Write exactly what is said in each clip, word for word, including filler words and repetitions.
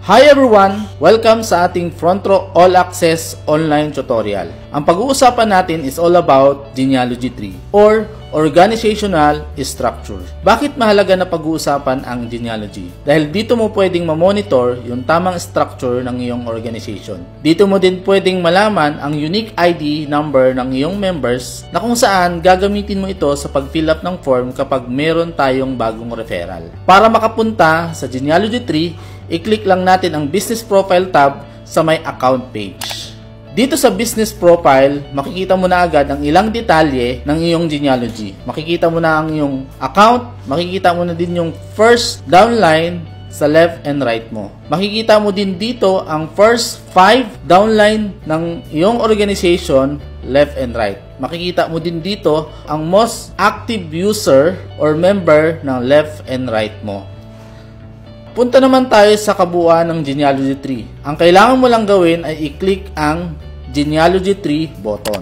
Hi everyone! Welcome sa ating Front Row All Access online tutorial. Ang pag-uusapan natin is all about genealogy tree or organizational structure. Bakit mahalaga na pag-uusapan ang genealogy? Dahil dito mo pwedeng ma-monitor yung tamang structure ng iyong organization. Dito mo din pwedeng malaman ang unique I D number ng iyong members na kung saan gagamitin mo ito sa pag-fill up ng form kapag meron tayong bagong referral. Para makapunta sa genealogy tree, i-click lang natin ang Business Profile tab sa may Account page. Dito sa Business Profile, makikita mo na agad ang ilang detalye ng iyong genealogy. Makikita mo na ang iyong account, makikita mo na din yung first downline sa left and right mo. Makikita mo din dito ang first five downline ng iyong organization, left and right. Makikita mo din dito ang most active user or member ng left and right mo. Punta naman tayo sa kabuuan ng genealogy tree. Ang kailangan mo lang gawin ay i-click ang genealogy tree button.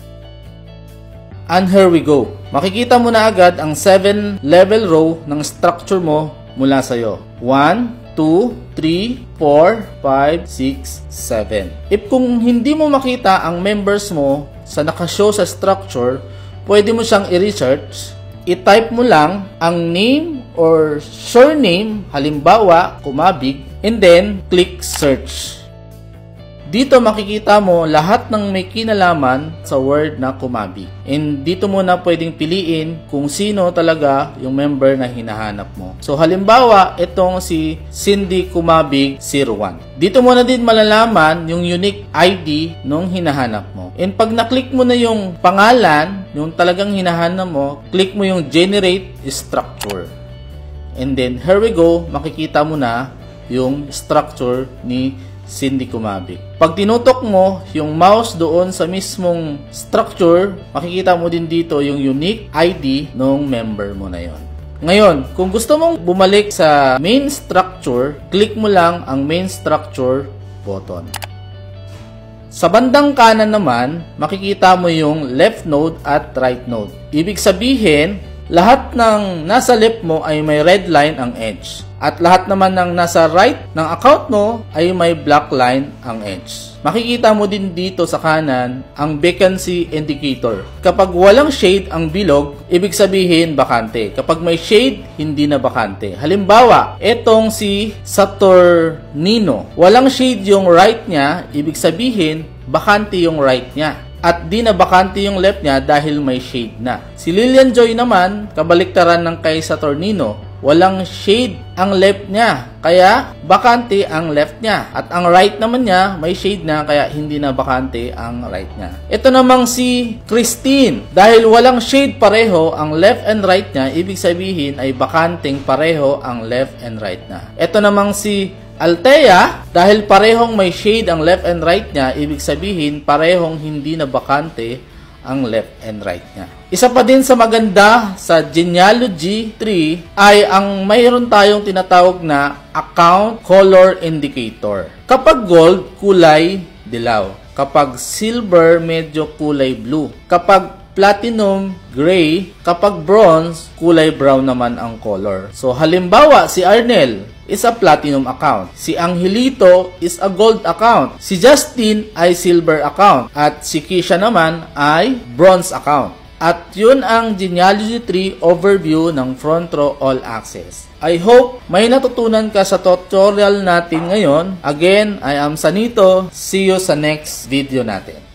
And here we go. Makikita mo na agad ang seven level row ng structure mo mula sa iyo. one, two, three, four, five, six, seven. If kung hindi mo makita ang members mo sa nakashow sa structure, pwede mo siyang i-research. I-type mo lang ang name or surname, halimbawa, Kumabig, and then click search. Dito makikita mo lahat ng may kinalaman sa word na Kumabig. And dito mo na pwedeng piliin kung sino talaga yung member na hinahanap mo. So halimbawa, itong si Cindy Kumabig zero one. Dito mo na din malalaman yung unique I D nung hinahanap mo. And pag na-click mo na yung pangalan, yung talagang hinahanap mo, click mo yung Generate Structure. And then, here we go, makikita mo na yung structure ni Cindy Kumabig. Pag tinutok mo yung mouse doon sa mismong structure, makikita mo din dito yung unique I D ng member mo na yon. Ngayon, kung gusto mong bumalik sa main structure, click mo lang ang main structure button. Sa bandang kanan naman, makikita mo yung left node at right node. Ibig sabihin, lahat ng nasa left mo ay may red line ang edge. At lahat naman ng nasa right ng account mo ay may black line ang edge. Makikita mo din dito sa kanan ang vacancy indicator. Kapag walang shade ang bilog, ibig sabihin bakante. Kapag may shade, hindi na bakante. Halimbawa, etong si Saturnino. Walang shade yung right niya, ibig sabihin bakante yung right niya. At di na bakante yung left niya dahil may shade na. Si Lillian Joy naman, kabaliktaran ng kay Saturnino. Walang shade ang left niya, kaya bakante ang left niya. At ang right naman niya, may shade na, kaya hindi na bakante ang right niya. Ito namang si Christine. Dahil walang shade pareho ang left and right niya, ibig sabihin ay bakanting pareho ang left and right niya. Ito namang si Althea, dahil parehong may shade ang left and right niya, ibig sabihin parehong hindi na bakante ang left and right niya. Isa pa din sa maganda sa genealogy tree ay ang mayroon tayong tinatawag na account color indicator. Kapag gold, kulay dilaw. Kapag silver, medyo kulay blue. Kapag platinum, gray. Kapag bronze, kulay brown naman ang color. So halimbawa, si Arnel is a platinum account. Si Angelito is a gold account. Si Justin ay silver account. At si Kisha naman ay bronze account. At yun ang genealogy tree overview ng Front Row All Access. I hope may natutunan ka sa tutorial natin ngayon. Again, I am Sanito. See you sa next video natin.